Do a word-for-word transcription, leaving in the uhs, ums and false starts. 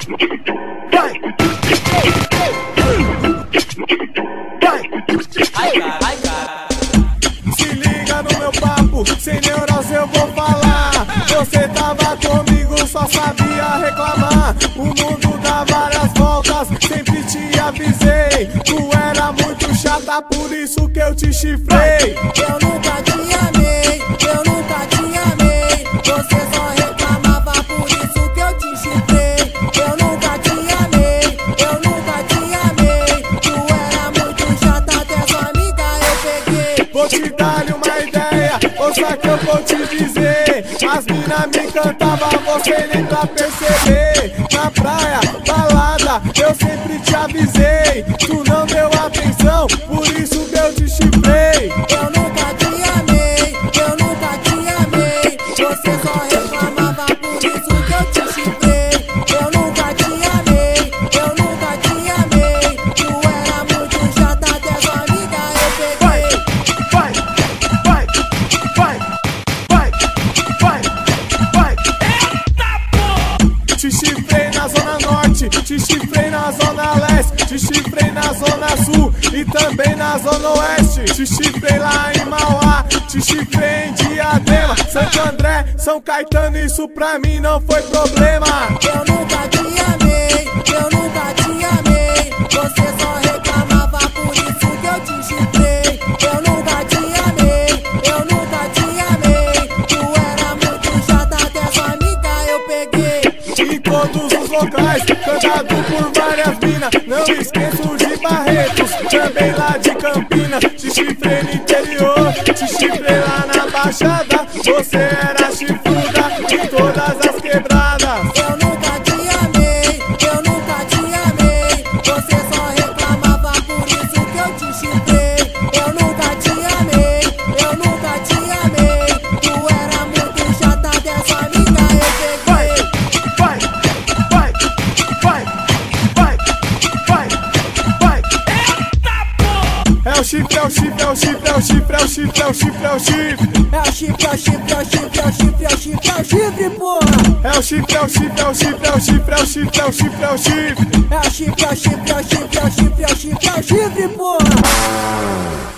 Vai! Se liga no meu papo, sem neurose eu vou falar. Você tava comigo, só sabia reclamar. O mundo dá várias voltas, sempre te avisei. Tu era muito chata, por isso que eu te chifrei. Eu nunca te amei, eu nunca te amei. Você só reclamava, por isso que eu te chifrei. Eu nunca te amei, eu nunca te amei. Tu era muito chata, até sua amiga eu peguei. Vou te dar uma ideia, ouça que eu vou te dizer. As mina me cantavam, você nem pra perceber. Na praia, balada, eu sempre te avisei. Tu não deu atenção, por isso que eu te chifrei. Eu nunca te amei, eu nunca te amei. Você só reclamava, por isso que eu te chifrei. Eu nunca te amei, eu nunca te amei. Tu era muito chata, até sua amiga eu peguei. Vai, vai, vai, vai, vai, vai. Eita porra! Te chifrei na zona norte, te chifrei na zona leste, te chifrei na zona sul e também na zona oeste. Te chifrei lá em Mauá, te chifrei em Diadema, Santo André, São Caetano, isso pra mim não foi problema. Eu nunca te amei, eu nunca te amei. Você só reclamava, por isso que eu te chifrei. Eu nunca te amei, eu nunca te amei. Tu era muito chata, até sua amiga eu peguei. Em todos os locais, cantado por várias minas. Não esqueço de Barretos, também lá de Campinas. Te chifrei no interior, te chifrei lá na Baixada. Você era chifruda em todas as quebradas. Eu nunca te amei, eu nunca te amei. Você só reclamava, por isso que eu te chifrei. Eu nunca te amei, eu nunca te amei. Tu era muito chata, até sua amiga eu peguei. Vai, vai, vai, vai, vai, vai. Eita porra! É o chifre, é o chifre, é o chifre, é o chifre, é o chifre, é o chifre, é o chifre. É o chifre, é o chifre, é o chifre, é o chifre, é o chifre, é o chifre, porra! É o chifre, é o chifre, é o chifre, é o chifre, é o chifre, é o chifre, é o chifre. É o chifre, é o chifre, é o chifre, é o chifre, é o chifre, é o chifre, porra!